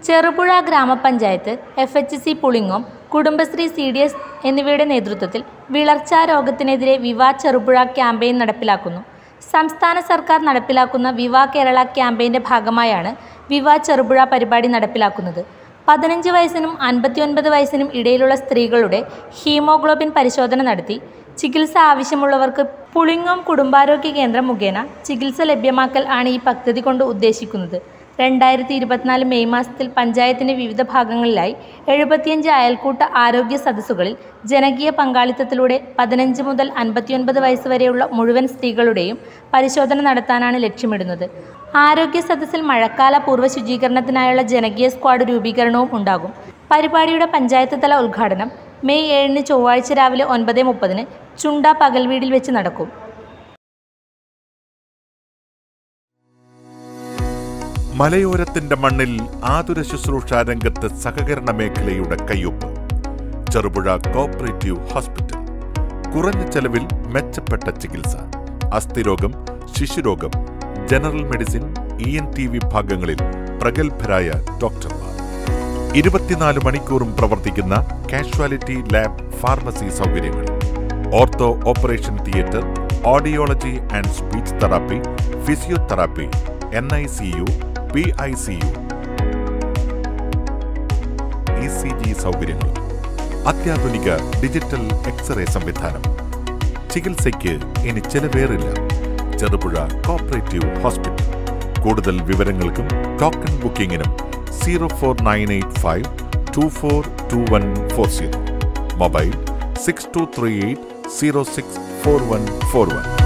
ചെറുപുഴ ഗ്രാമപഞ്ചായത്ത്, FHC Pulingome, Kudumbashree CDS എന്നിവയുടെ നേതൃത്വത്തിൽ വിളർച്ചാ രോഗത്തിനെതിരെ വിവാ ചെറുപുഴ ക്യാമ്പയിൻ നടപ്പിലാക്കുന്നു. സംസ്ഥാന സർക്കാർ നടപ്പിലാക്കുന്ന വിവാ കേരള ക്യാമ്പയിൻ്റെ ഭാഗമായാണ് വിവാ ചെറുപുഴ പരിപാടി നടപ്പിലാക്കുന്നത്. 15 വയസ്സിനും 59 വയസ്സിനും ഇടയിലുള്ള സ്ത്രീകളുടെ ഹീമോഗ്ലോബിൻ പരിശോധന നടത്തി ചികിത്സ ആവശ്യമുള്ളവർക്ക് പുളിങ്ങോം കുടുംബാരോഗ്യ കേന്ദ്രം മുഖേന ചികിത്സ ലഭ്യമാക്കൽ ആണ് ഈ പദ്ധതി കൊണ്ട് ഉദ്ദേശിക്കുന്നത്. 2024 മെയ് മാസത്തിൽ പഞ്ചായത്തിൻ്റെ വിവിധ ഭാഗങ്ങളിലായി 75 അയൽക്കൂട്ട ആരോഗ്യ സദസ്സുകളിൽ ജനകീയ പങ്കാളിത്തത്തിലൂടെ 15 മുതൽ 59 വയസ്സ് വരെയുള്ള മുഴുവൻ സ്ത്രീകളുടെയും പരിശോധന നടത്താനാണ് ലക്ഷ്യമിടുന്നത്. ആരോഗ്യ സദസ്സിൽ മഴക്കാല പൂർവ്വ ശുചീകരണത്തിനായുള്ള ജനകീയ സ്ക്വാഡ് രൂപീകരണവും ഉണ്ടാകും. പരിപാടിയുടെ പഞ്ചായത്ത് തല ഉദ്ഘാടനം മെയ് 7 ചൊവ്വാഴ്ച രാവിലെ 9:30 ചുണ്ട പകൽവീടിൽ വെച്ച് നടക്കും. മലയോരത്തിന്റെ മണ്ണിൽ ആതുര ശുശ്രൂഷാ രംഗത്ത് സഹകരണ മേഖലയുടെ കയ്യൊപ്പ്. Cherupuzha cooperative hospital. കുറഞ്ഞ ചെലവിൽ മെച്ചപ്പെട്ട ചികിത്സ. അസ്ഥിരോഗം, ശിശുരോഗം, ജനറൽ മെഡിസിൻ, ENT വിഭാഗങ്ങളിൽ പ്രഗത്ഭരായ ഡോക്ടർമാർ. 24 മണിക്കൂറും പ്രവർത്തിക്കുന്ന കാഷ്വാലിറ്റി ലാബ്, ഫാർമസി സൗകര്യങ്ങൾ. Ortho operation theatre, audiology and speech therapy, physiotherapy, NICU, PICU, ECG സൗകര്യങ്ങൾ. അത്യാധുനിക ഡിജിറ്റൽ എക്സ്റേ സംവിധാനം. ചികിത്സയ്ക്ക് ഇനി ചെലവേറില്ല. Cherupuzha cooperative hospital. കൂടുതൽ വിവരങ്ങൾക്കും ടോക്കൺ ബുക്കിംഗിനും 04985 242140. മൊബൈൽ 6238 064141.